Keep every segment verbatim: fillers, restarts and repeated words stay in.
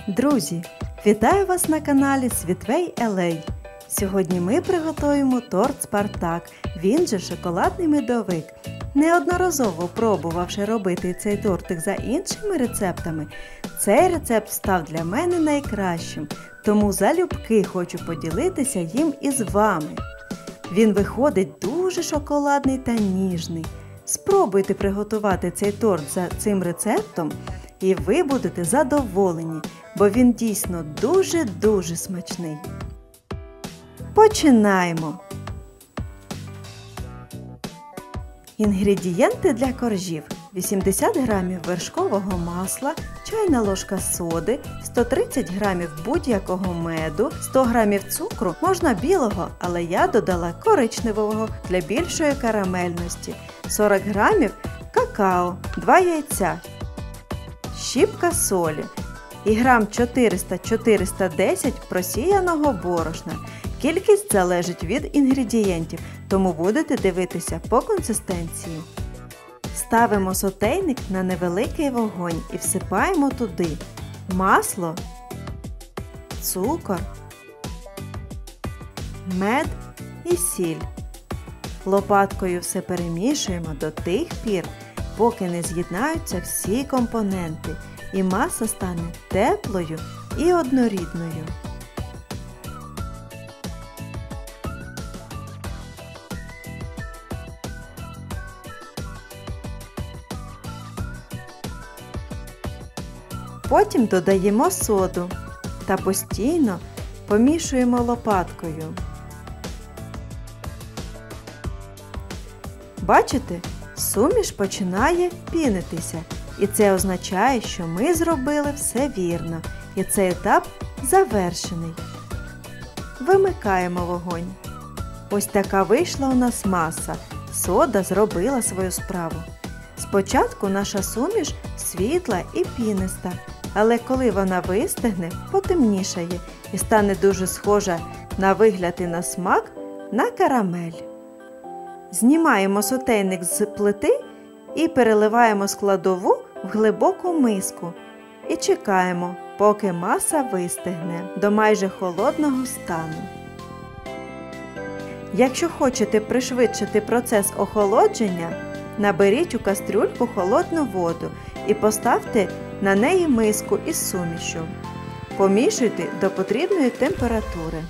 Друзі, вітаю вас на каналі Світвей ел ей. Сьогодні ми приготуємо торт Спартак, він же шоколадний медовик. Неодноразово пробувавши робити цей тортик за іншими рецептами, цей рецепт став для мене найкращим, тому залюбки хочу поділитися їм із вами. Він виходить дуже шоколадний та ніжний. Спробуйте приготувати цей торт за цим рецептом і ви будете задоволені, бо він дійсно дуже-дуже смачний. Починаємо! Інгредієнти для коржів: вісімдесят грамів вершкового масла, чайна ложка соди, сто тридцять грамів будь-якого меду, сто грамів цукру, можна білого, але я додала коричневого для більшої карамельності, сорок грамів какао, два яйця, щіпка солі і грам чотириста - чотириста десять просіяного борошна. Кількість залежить від інгредієнтів, тому будете дивитися по консистенції. Ставимо сотейник на невеликий вогонь і всипаємо туди масло, цукор, мед і сіль. Лопаткою все перемішуємо до тих пір, поки не з'єднаються всі компоненти і маса стане теплою і однорідною. Потім додаємо соду та постійно помішуємо лопаткою. Бачите, суміш починає пінитися, і це означає, що ми зробили все вірно, і цей етап завершений. Вимикаємо вогонь. Ось така вийшла у нас маса. Сода зробила свою справу. Спочатку наша суміш світла і піниста, але коли вона вистигне, потемнішає і стане дуже схожа на вигляд і на смак на карамель. Знімаємо сотейник з плити і переливаємо складову в глибоку миску. І чекаємо, поки маса вистигне до майже холодного стану. Якщо хочете пришвидшити процес охолодження, наберіть у кастрюльку холодну воду і поставте на неї миску із сумішю. Помішуйте до потрібної температури.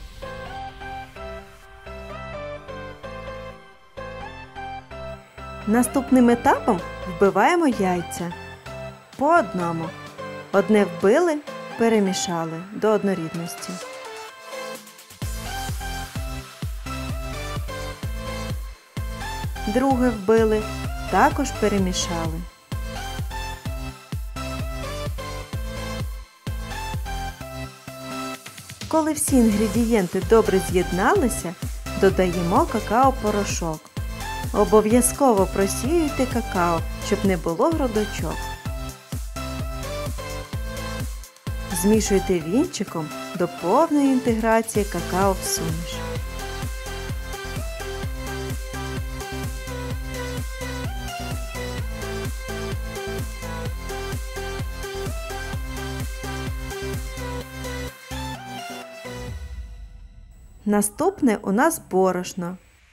Наступним етапом вбиваємо яйця. По одному. Одне вбили, перемішали до однорідності. Друге вбили, також перемішали. Коли всі інгредієнти добре з'єдналися, додаємо какао-порошок. Обов'язково просіюйте какао, щоб не було грудочок. Змішуйте вінчиком до повної інтеграції какао в суміш. Наступне у нас борошно.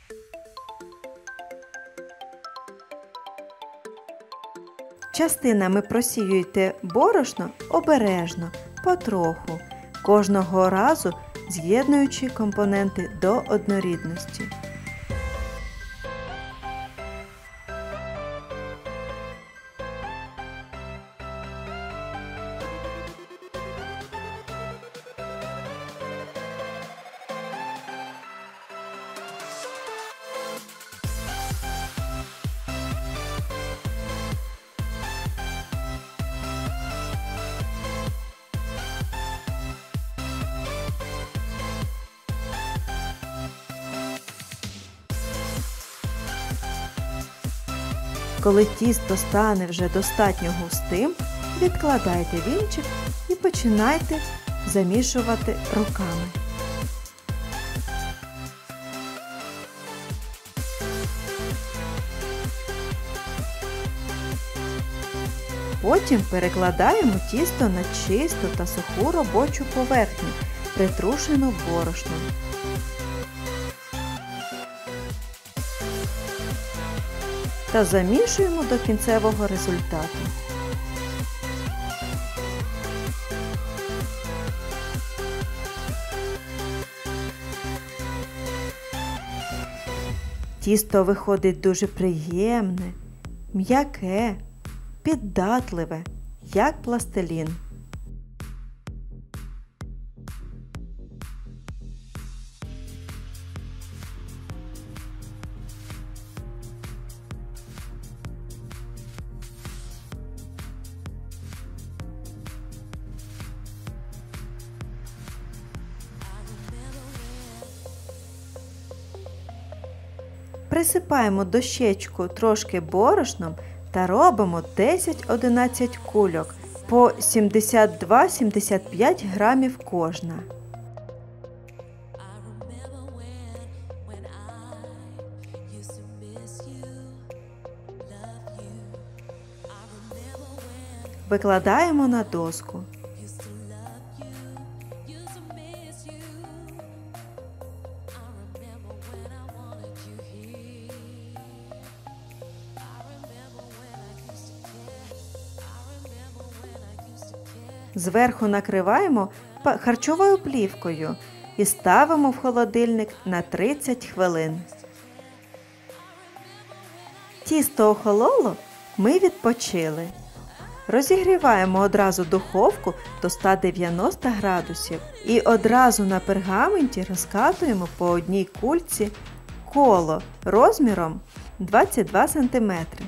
Частинами просіюйте борошно обережно, потроху, кожного разу з'єднуючи компоненти до однорідності. Коли тісто стане вже достатньо густим, відкладайте вінчик і починайте замішувати руками. Потім перекладаємо тісто на чисту та суху робочу поверхню, притрушену борошном. Та замішуємо до кінцевого результату. Тісто виходить дуже приємне, м'яке, піддатливе, як пластилін. Присипаємо дощечку трошки борошном та робимо десять-одинадцять кульок по сімдесят два - сімдесят п'ять грамів кожна. Викладаємо на доску. Зверху накриваємо харчовою плівкою і ставимо в холодильник на тридцять хвилин. Тісто охололо, ми відпочили. Розігріваємо одразу духовку до ста дев'яноста градусів і одразу на пергаменті розкатуємо по одній кульці коло розміром двадцять два сантиметри.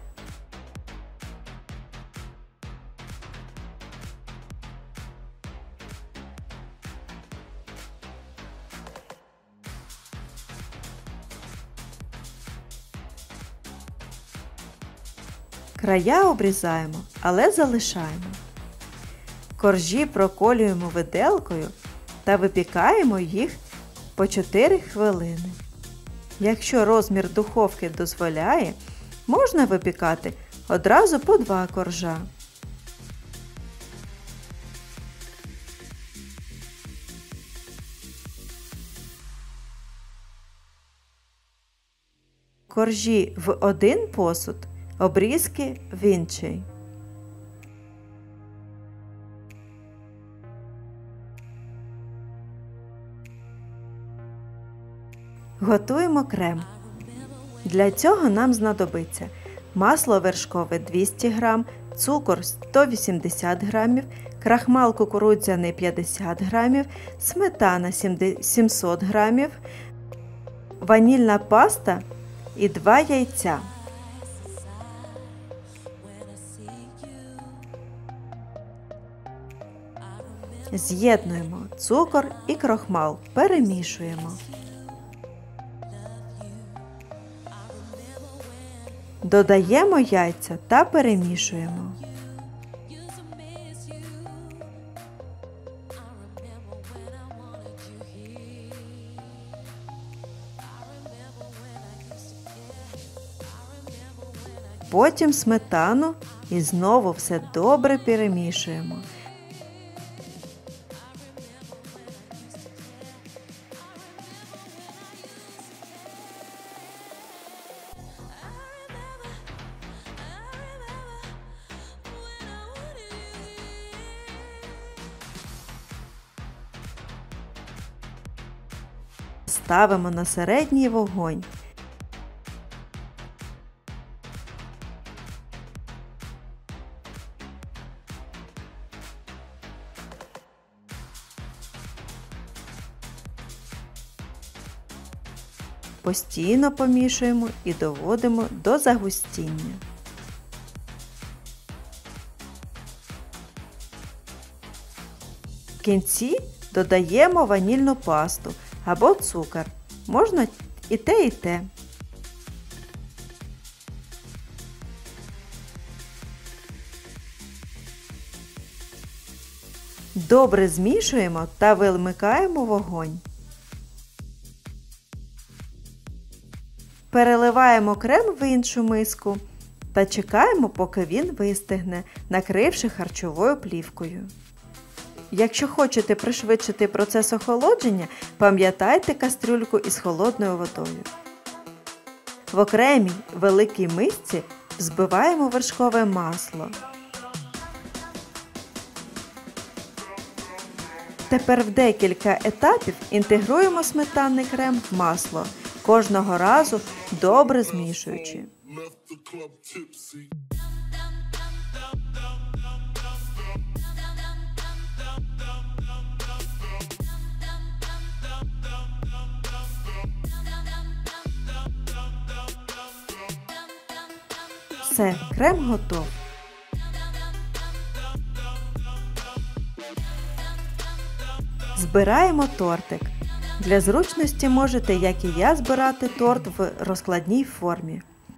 Края обрізаємо, але залишаємо. Коржі проколюємо виделкою та випікаємо їх по чотири хвилини. Якщо розмір духовки дозволяє, можна випікати одразу по два коржа. Коржі в один посуд, обрізки в інший. Готуємо крем. Для цього нам знадобиться масло вершкове двісті грамів, цукор сто вісімдесят грамів, крахмал кукурудзяний п'ятдесят грамів, сметана сімсот грамів, ванільна паста і два яйця. З'єднуємо цукор і крохмал, перемішуємо. Додаємо яйця та перемішуємо. Потім сметану і знову все добре перемішуємо. Ставимо на середній вогонь. Постійно помішуємо і доводимо до загустіння. В кінці додаємо ванільну пасту або цукор. Можна і те, і те. Добре змішуємо та вимикаємо вогонь. Переливаємо крем в іншу миску та чекаємо, поки він вистигне, накривши харчовою плівкою. Якщо хочете пришвидшити процес охолодження, пам'ятайте кастрюльку із холодною водою. В окремій великій мисці взбиваємо вершкове масло. Тепер в декілька етапів інтегруємо сметанний крем в масло, кожного разу добре змішуючи. Все, крем готов. Збираємо тортик. Для зручності можете, як і я, збирати торт в розкладній формі.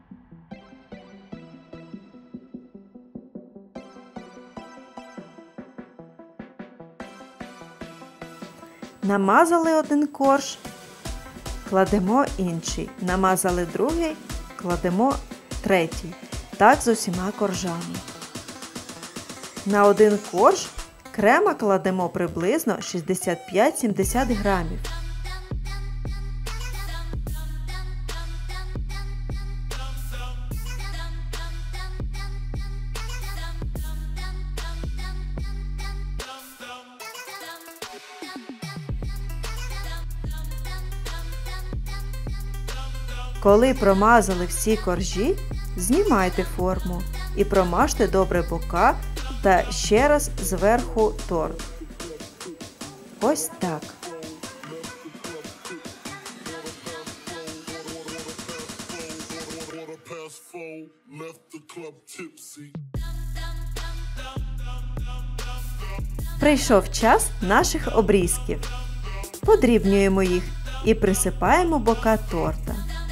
Намазали один корж, кладемо інший. Намазали другий, кладемо третій. Так з усіма коржами. На один корж крема кладемо приблизно шістдесят п'ять - сімдесят грамів. Коли промазали всі коржі, знімайте форму і промажте добре бока та ще раз зверху торт. Ось так. Прийшов час наших обрізків. Подрібнюємо їх і присипаємо бока торта.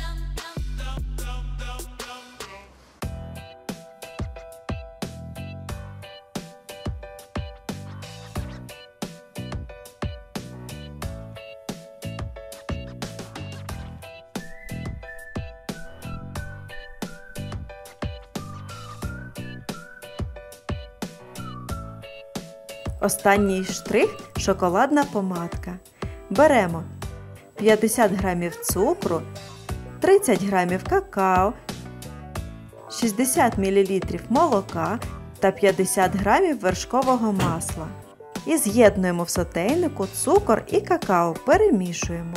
Останній штрих – шоколадна помадка. Беремо п'ятдесят грамів цукру, тридцять грамів какао, шістдесят мілілітрів молока та п'ятдесят грамів вершкового масла. І з'єднуємо в сотейнику цукор і какао, перемішуємо.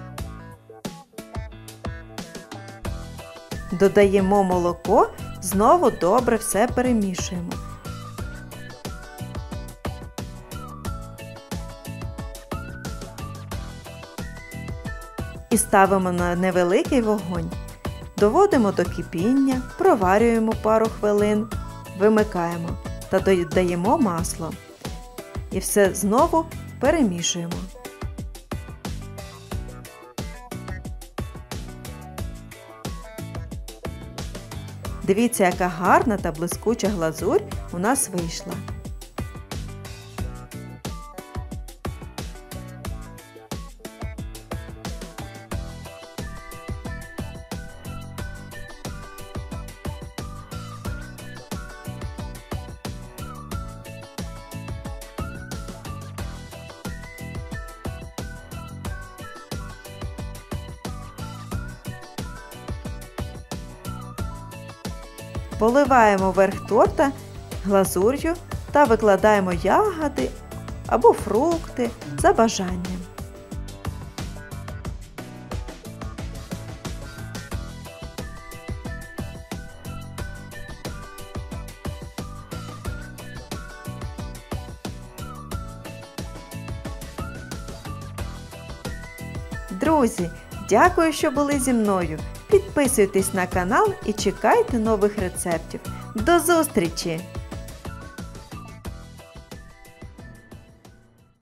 Додаємо молоко, знову добре все перемішуємо. І ставимо на невеликий вогонь. Доводимо до кипіння, проварюємо пару хвилин, вимикаємо та додаємо масло. І все знову перемішуємо. Дивіться, яка гарна та блискуча глазурь у нас вийшла. Поливаємо верх торта глазур'ю та викладаємо ягоди або фрукти за бажанням. Друзі, дякую, що були зі мною. Підписуйтесь на канал і чекайте нових рецептів. До зустрічі!